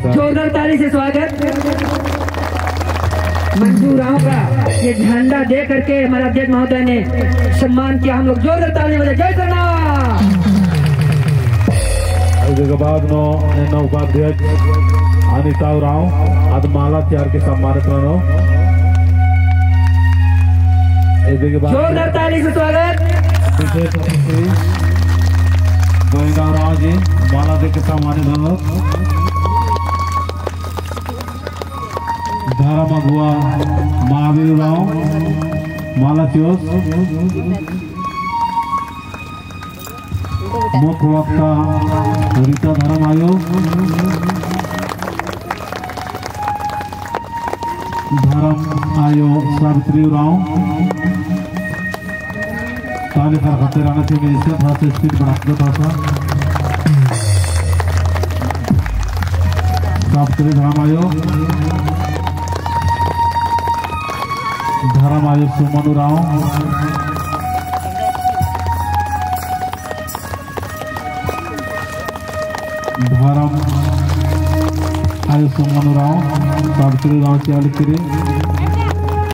जोरदार ताली से स्वागत। मंजू राव का ये झंडा दे करके हमारा अध्यक्ष महोदय ने सम्मान किया। हम लोग जोरदार ताली बजाएं। जय सरना। इसके बाद उपाध्यक्ष अनिता राव आज माला त्यार के सम्मानित जोरदार ताली से स्वागत। विशेष अतिथि गोविंदा राव जी माला दे के सम्मानित धारा मगुआ महावीर राव माला चोस मुख्य वक्ता रीता धर्म आयोग धर्म आयोग सावित्री राव ताले पर खतरे रहने से मिनिस्टर था से स्पीड बढ़ा था सावित्री धर्म आयोग धर्म आयोग सुमनु राव धर्म आयोग सुमनु राव सावित्री राव की